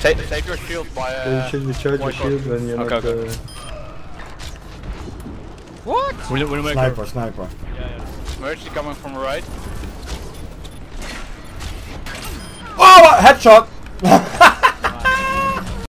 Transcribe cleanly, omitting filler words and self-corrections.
Save your shield by You should recharge your shield when you're not... What? Sniper. Yeah. Mercy coming from the right. Oh, headshot!